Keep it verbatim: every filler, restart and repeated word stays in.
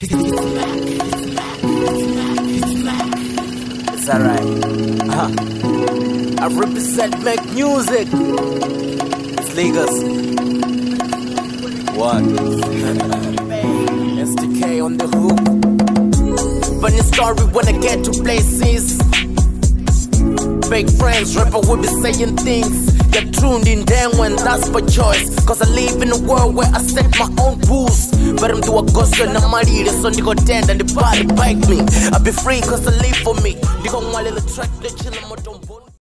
It's alright. Uh-huh. I represent Make Music. It's Lagos. What? S T K on the hook. Funny story when I get to places. Fake friends, rapper will be saying things. Get tuned in then when that's my choice. Cause I live in a world where I set my own rules. But I'm do a ghost when I'm married. The sun they go dead and the body bite me. I be free cause I live for me. They gon' want little track, they chill, I'm